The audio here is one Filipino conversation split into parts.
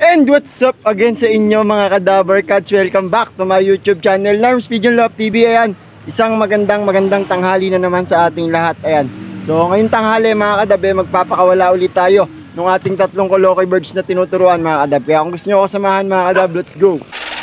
And what's up again sa inyo mga Kadaver Cats? Welcome back to my YouTube channel, Narms Pigeon Love TV. Ayan, isang magandang tanghali na naman sa ating lahat. Ayan, so ngayong tanghali mga Kadabe, magpapakawala ulit tayo ng ating tatlong Coloquy birds na tinuturuan mga Kadab. Kaya kung gusto nyo ako samahan mga Kadab, let's go!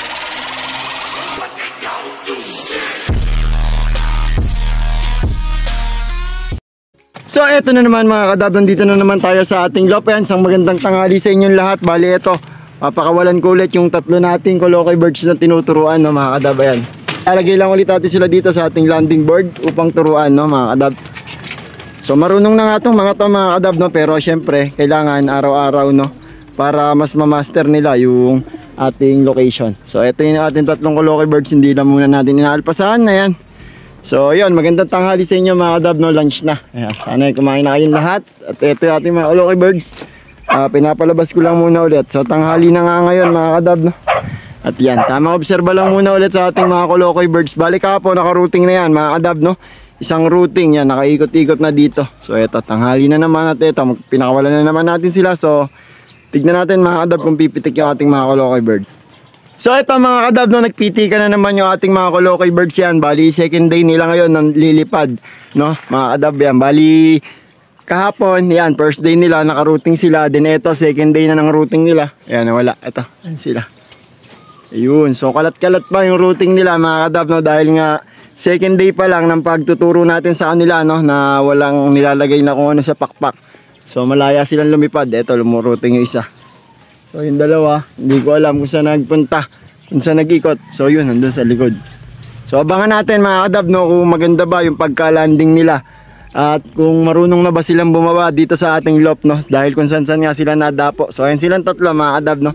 So eto na naman mga Kadab, nandito na naman tayo sa ating loop. Ayan, isang magandang tanghali sa inyong lahat. Bali eto, papakawalan ko ulit yung tatlo nating Coloquy birds na tinuturuan, no, mga Kadab. Ayan, lalagay lang ulit natin sila dito sa ating landing board upang turuan, no, mga Kadab. So marunong na nga itong mga Kadab, no, pero syempre kailangan araw-araw, no, para mas ma-master nila yung ating location. So eto yung ating tatlong Coloquy birds, hindi na muna natin inaalpasan. Ayan. So yun, magandang tanghali sa inyo mga Kadab, no, lunch na. Ayan, sana kumain na kayong lahat. At ito yung ating mga Coloquy birds, pinapalabas ko lang muna ulit. So tanghali na nga ngayon mga Kadab, no. At yan, tamang obserba lang muna ulit sa ating mga Coloquy birds. Balik po, naka-routing na yan mga Kadab, no. Isang routing yan, nakaikot-ikot na dito. So ito, tanghali na naman at ito, pinakawalan na naman natin sila. So tignan natin mga Kadab kung pipitik yung ating mga Coloquy birds. So ito mga Kadab, no, nagpitikan na naman yung ating mga Coloquy birds yan. Bali second day nila ngayon ng lilipad, no, mga Kadab yan. Bali kahapon, yan, first day nila, naka-routing sila. Then ito, second day na ng routing nila. Ayan, wala, ito, ayan sila. Ayun, so kalat-kalat pa yung routing nila mga Kadab, no, dahil nga second day pa lang ng pagtuturo natin sa kanila, no, na walang nilalagay na kung ano sa pakpak. So malaya silang lumipad. Ito, lumurouting yung isa. So yung dalawa, hindi ko alam kung saan nagpunta, kung saan nag-ikot. So yun, nandun sa likod. So abangan natin mga Kadab, no, kung maganda ba yung pagka-landing nila. At kung marunong na ba silang bumaba dito sa ating loop, no. Dahil kung saan nga sila nadapo. So ayan silang tatlo mga Kadab, no.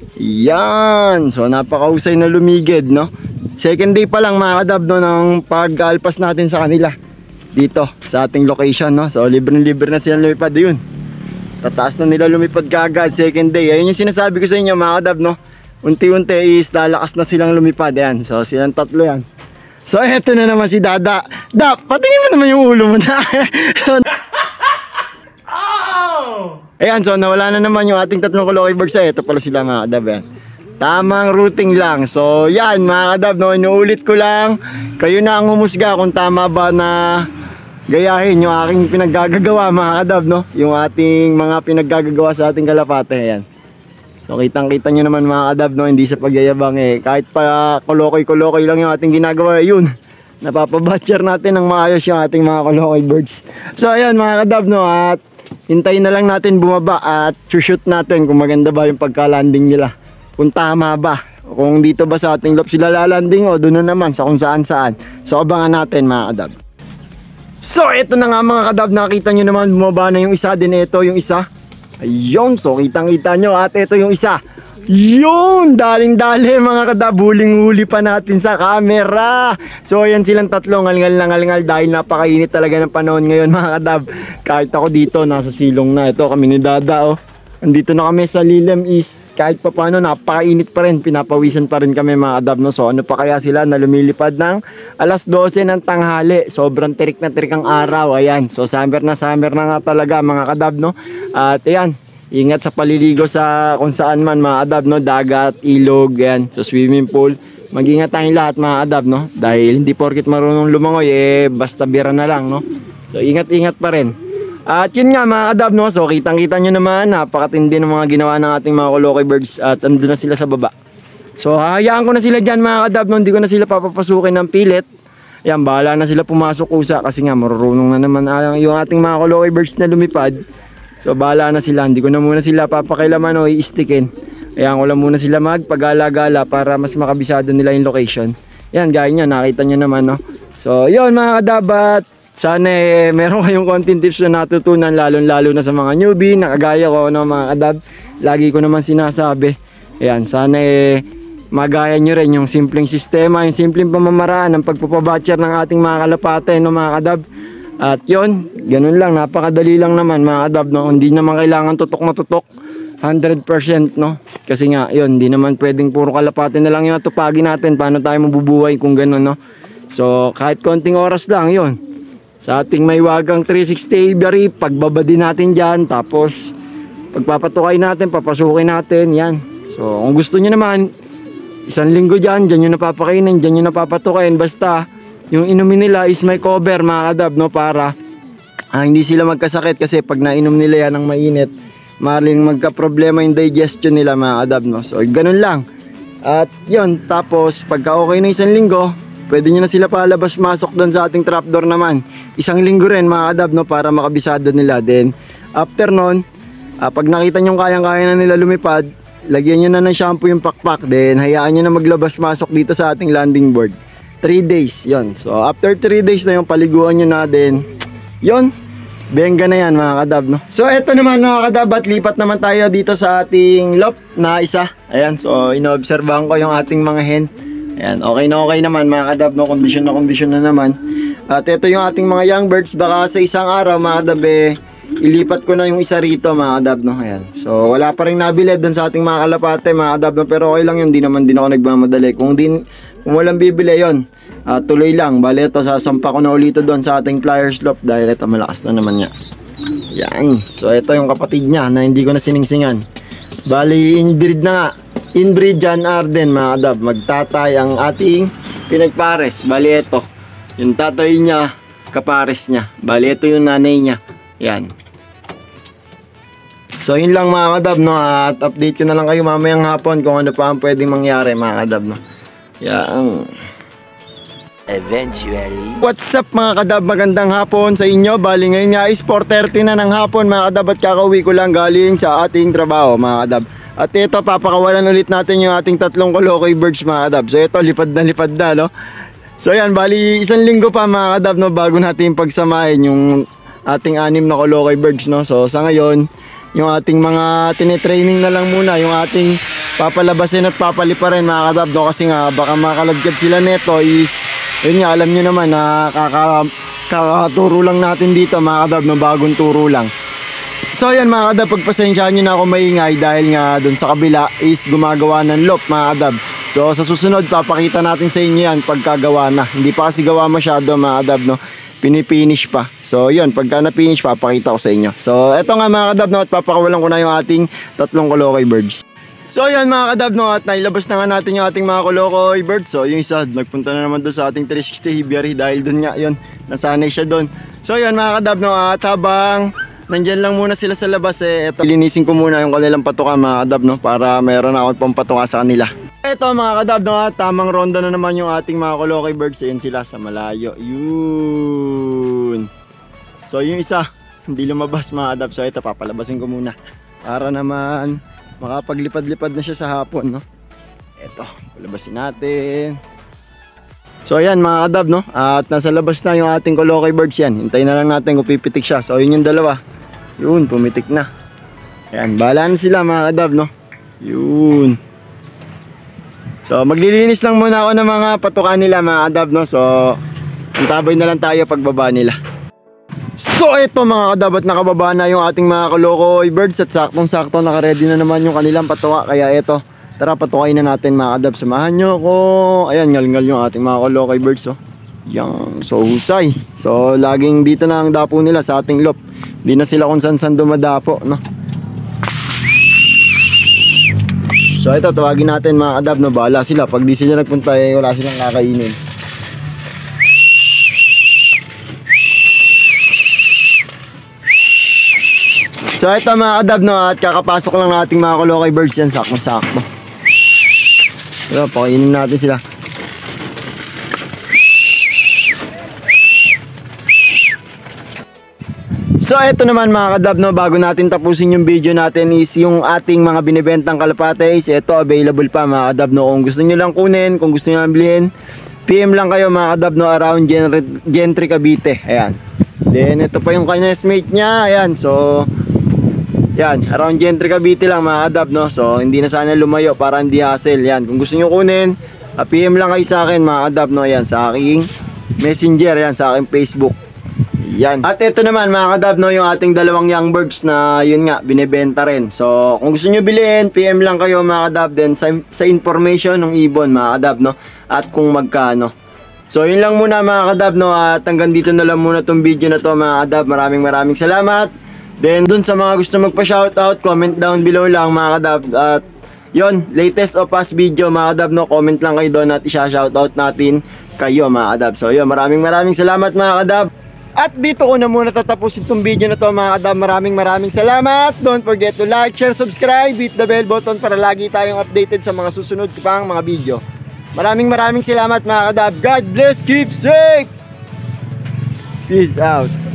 Yan, so napakahusay na lumigid, no. Second day pa lang mga Kadab, no, ng pag-alpas natin sa kanila dito sa ating location, no. So libre-libre na silang lumipad. Yun, tataas na nila lumipad kaagad second day. Ayun yung sinasabi ko sa inyo mga Kadab, no. Unti-unti is lalakas na silang lumipad. Ayan, so silang tatlo yan. So eto na naman si Dada. Dap, patingin mo naman yung ulo mo na. Ayan, so nawala na naman yung ating tatlong Coloquy birds. Ito pala sila mga Kadab, yan. Tamang routing lang. So yan mga Kadab, no, inuulit ko lang. Kayo na ang humusga kung tama ba na gayahin yung aking pinaggagawa mga Kadab, no. Yung ating mga pinaggagawa sa ating kalapate. Ayan. So kitang-kita nyo naman mga Kadab, no, hindi sa pagyayabang kahit pa Coloquy lang yung ating ginagawa, yun, napapabatcher natin ng maayos yung ating mga Coloquy birds. So ayan mga Kadab, no, at hintayin na lang natin bumaba at shoot natin kung maganda ba yung pagka-landing nila, kung tama ba, kung dito ba sa ating loop sila lalanding o doon na naman sa kung saan. So abangan natin mga Kadab. So ito na nga mga Kadab, nakita nyo naman bumaba na yung isa, din ito yung isa. Ayun, so kitang-kita nyo at ito yung isa. Yun, daling-dali mga Kadab, huling-huli pa natin sa camera. So ayan silang tatlo, ngal-ngal dahil napakainit talaga ng panahon ngayon mga Kadab. Kahit ako dito, nasa silong na. Ito kami ni Dada, oh. Andito na kami sa lilim is kahit pa paano napakainit pa rin, pinapawisan pa rin kami mga Kadab, no. So ano pa kaya sila na lumilipad ng alas 12 ng tanghali. Sobrang tirik na tirik ang araw. Ayan, so summer na nga talaga mga Kadab, no. At ayan, ingat sa paliligo sa kung saan man mga Kadab, no, dagat, ilog, ayan, so swimming pool. Mag-ingat tayong lahat mga Kadab, no, dahil hindi porket marunong lumangoy basta bira na lang, no. So ingat-ingat pa rin. At yun nga mga Kadab, no, so kitang-kita nyo naman, napakatindi ng mga ginawa ng ating mga Coloquy birds at andun na sila sa baba. So hahayaan ko na sila dyan mga Kadab, no, hindi ko na sila papapasukin ng pilit. Ayan, bahala na sila pumasok kusa kasi nga marunong na naman yung ating mga Coloquy birds na lumipad. So bahala na sila, hindi ko na muna sila papakilaman o i-stickin. Ayan, ko lang muna sila magpagala-gala para mas makabisado nila yung location. Ayan, gaya nyo, nakita nyo naman, no. So yun mga Kadab, at sana meron kayong content tips na natutunan, lalo na sa mga newbie na kagaya ko, no, mga Kadab. Lagi ko naman sinasabi, ayan, sana magaya nyo rin yung simpleng sistema, yung simpleng pamamaraan ng pagpapabatcher ng ating mga kalapate, no, mga Kadab. At yun, ganun lang, napakadali lang naman mga Kadab, no. Hindi naman kailangan tutok na tutok 100%, no, kasi nga yun, hindi naman pwedeng puro kalapate na lang yung tupagin natin. Paano tayo mabubuhay kung ganun, no. So kahit konting oras lang yun sa ating may wagang 360 aviary, pagbaba din natin dyan, tapos pagpapatukay natin, papasukin natin, yan. So kung gusto nyo naman, isang linggo dyan nyo napapakainin, dyan nyo napapatukain. Basta yung inumin nila is may cover mga kadab, no, para hindi sila magkasakit. Kasi pag nainom nila yan ng mainit, maaaring magka-problema yung digestion nila mga kadab, no. So ganun lang. At yun, tapos pagka okay na isang linggo, pwede nyo na sila palabas masok doon sa ating trapdoor naman. Isang linggo rin mga kadab, no, para makabisado nila. Then after nun, pag nakita nyo kayang-kaya na nila lumipad, lagyan nyo na ng shampoo yung pakpak. Then hayaan nyo na maglabas masok dito sa ating landing board. 3 days, yon. So after 3 days na yung paliguan nyo na din, yon, benga na yan mga kadab, no. So eto naman mga kadab, at lipat naman tayo dito sa ating loft na isa. Ayan, so inoobserbahan ko yung ating mga hen. Ayan, okay naman mga kadab, no. Kondisyon na naman. At ito yung ating mga young birds. Baka sa isang araw mga kadab, ilipat ko na yung isa rito mga kadab, no. Ayan, so wala pa rin nabili doon sa ating mga kalapate mga kadab, no. Pero okay lang yun, di naman din ako nagmamadali. Kung walang bibili yon, tuloy lang. Bale ito, sasampa ko na ulit doon sa ating pliers loft dahil ito malakas na naman niya. Yan, so ito yung kapatid niya na hindi ko na siningsingan. Bali inbreed na nga. Inbreed John Arden mga kadab. Magtatay ang ating pinagpares. Bali ito, yung tatay niya, kapares niya. Bali ito yung nanay niya. Yan. So yun lang mga kadab, no. At update ko na lang kayo mamayang hapon kung ano pa ang pwedeng mangyari mga kadab, no. Yan. Eventually. What's up mga kadab, magandang hapon sa inyo. Bali ngayon nga is 4:30 na ng hapon mga kadab, at kakauwi ko lang galing sa ating trabaho mga kadab. At ito, papakawalan ulit natin yung ating tatlong Colocoy birds mga kadab. So ito, lipad na, no. So yan, bali isang linggo pa mga kadab, no, bago natin pagsamahin yung ating 6 na Colocoy birds, no. So sa ngayon, yung ating mga tinetraining na lang muna, yung ating papalabasin at papaliparin mga kadab, no, kasi nga baka makalagkad sila neto is, yun nga, alam nyo naman na kakaturo lang natin dito mga kadab, no, bagong turo lang. So yan mga kadab, pagpasensyahan nyo na ako maingay dahil nga dun sa kabila is gumagawa ng loft mga kadab. So sa susunod papakita natin sa inyo yan pagkagawa na, hindi pa kasi gawa masyado mga kadab, no, pinipinish pa. So yun, pagka na-finish papakita ko sa inyo. So eto nga mga kadab, no, at papakawalan ko na yung ating tatlong Colocoy birds. So yan mga kadab, no, at nailabas na nga natin yung ating mga Colocoy birds. So yung isa, nagpunta na naman doon sa ating 360 Hibiari dahil doon nga yun, nasanay siya doon. So yan mga kadab, no, at habang nandyan lang muna sila sa labas, eto, linisin ko muna yung kanilang patuka mga kadab, no, para meron akong pang patuka sa kanila. Eto mga kadab, no, at tamang ronda na naman yung ating mga Colocoy birds. Ayun sila sa malayo, yun. So yung isa, hindi lumabas mga kadab. So ito, papalabasin ko muna para naman makapaglipad-lipad na siya sa hapon, no. Eto, palabasin natin. So ayan mga kadab, no, at nasa labas na yung ating Colocoy birds yan. Hintayin na lang natin kung pipitik siya. So yun yung dalawa. Yun, pumitik na. Ayan, bahala na sila mga kadab, no. Yun. So maglilinis lang muna ako ng mga patukan nila mga kadab, no. So antabay na lang tayo pagbaba nila. So ito mga kadab, at nakababa na yung ating mga Colocoy birds, at saktong-sakto nakaready na naman yung kanilang patuka. Kaya ito, tara patukain na natin mga kadab. Samahan nyo ko. Ayan, ngal-ngal yung ating mga Colocoy birds, oh. Yang, so husay. So laging dito na ang dapo nila sa ating loft. Di na sila kung saan dumadapo, no. So ito, tawagin natin mga kadab, no. Bahala sila, pag di sila nagpunta wala silang kakainin. So ito mga kadab, no, at kakapasok lang nating mga Colocoy birds yan, sakto-sakto. Ito, pakainin natin sila. So ito naman mga kadab, no, bago natin tapusin yung video natin is yung ating mga binibentang kalapates. Ito, available pa mga kadab, no. Kung gusto nyo lang kunin, kung gusto nyo lang bilhin, PM lang kayo mga kadab, no, around Gentry Cavite. Ayan. Then ito pa yung kanyang mate niya. Ayan, so yan, around Gentry Cavite lang mga kadab, no. So hindi na sana lumayo para hindi hassle. Yan, kung gusto nyo kunin, PM lang kayo sa akin mga kadab, no. Yan, sa aking messenger, yan, sa aking Facebook. Yan. At ito naman mga kadab, no, yung ating dalawang young birds na yun nga, binibenta rin. So kung gusto nyo bilhin, PM lang kayo mga kadab. Then sa information ng ibon mga kadab, no, at kung magkano. So yun lang muna mga kadab, no, at hanggang dito na lang muna tong video na to mga kadab. Maraming salamat. Then dun sa mga gusto magpa-shoutout, comment down below lang mga kadab. At yon, latest o past video mga kadab, no? Comment lang kayo doon at isa-shoutout natin kayo mga kadab. So yun, maraming salamat mga kadab. At dito ko na muna tatapusin itong video na to mga kadab. Maraming salamat. Don't forget to like, share, subscribe, hit the bell button para lagi tayong updated sa mga susunod pang mga video. Maraming salamat mga kadab. God bless, keep safe. Peace out.